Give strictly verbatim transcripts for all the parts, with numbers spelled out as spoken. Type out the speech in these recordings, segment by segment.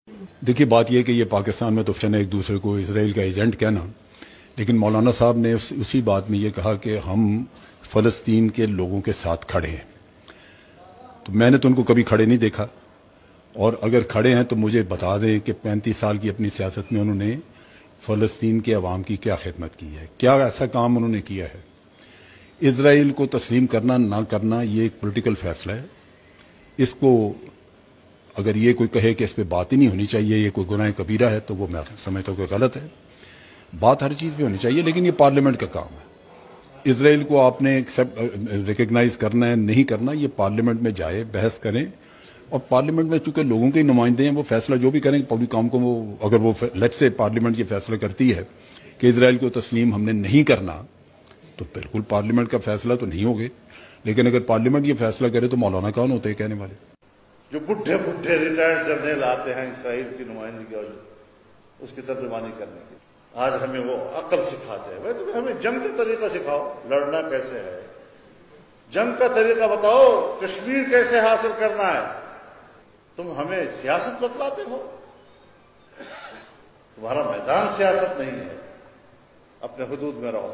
देखिए, बात यह है कि ये पाकिस्तान में तो चने एक दूसरे को इसराइल का एजेंट कहना, लेकिन मौलाना साहब ने उस, उसी बात में ये कहा कि हम फ़लस्तीन के लोगों के साथ खड़े हैं। तो मैंने तो उनको कभी खड़े नहीं देखा, और अगर खड़े हैं तो मुझे बता दें कि पैंतीस साल की अपनी सियासत में उन्होंने फ़लस्तीन के अवाम की क्या खिदमत की है, क्या ऐसा काम उन्होंने किया है। इसराइल को तस्लीम करना ना करना ये एक पॉलिटिकल फैसला है। इसको अगर ये कोई कहे कि इस पर बात ही नहीं होनी चाहिए, ये कोई गुनाह कबीरा है, तो वो मैं समझता हूँ कि गलत है। बात हर चीज़ पे होनी चाहिए, लेकिन ये पार्लियामेंट का काम है। इसराइल को आपने एक्सेप्ट रिकग्नाइज करना है नहीं करना, ये पार्लियामेंट में जाए, बहस करें, और पार्लियामेंट में चूंकि लोगों के नुमाइंदे हैं, वो फैसला जो भी करेंगे पब्लिक काम को, वो अगर वो लेट्स से पार्लियामेंट ये फैसला करती है कि इसराइल को तस्लीम हमने नहीं करना, तो बिल्कुल पार्लियामेंट का फैसला तो नहीं होगा। लेकिन अगर पार्लियामेंट ये फैसला करे तो मौलाना कौन होते हैं कहने वाले? जो बुढ़े बुढ़े रिटायर्ड जर्नल आते हैं इसराइल की नुमाइंदगी और उसकी तर्जुमानी करने की, आज हमें वो अक्ल सिखाते हैं। भाई तुम्हें हमें जंग का तरीका सिखाओ, लड़ना कैसे है, जंग का तरीका बताओ, कश्मीर कैसे हासिल करना है। तुम हमें सियासत बतलाते हो, तुम्हारा मैदान सियासत नहीं है, अपने हुदूद में रहो।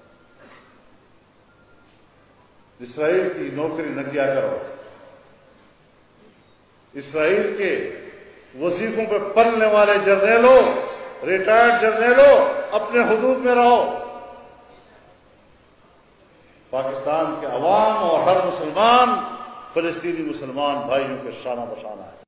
इसराइल की नौकरी न किया करो, इसराइल के वजीफों पे पलने वाले जर्नेलों, रिटायर्ड जर्नेलों, अपने हुदूद में रहो। पाकिस्तान के अवाम और हर मुसलमान फलस्तीनी मुसलमान भाइयों के शाना बशाना है।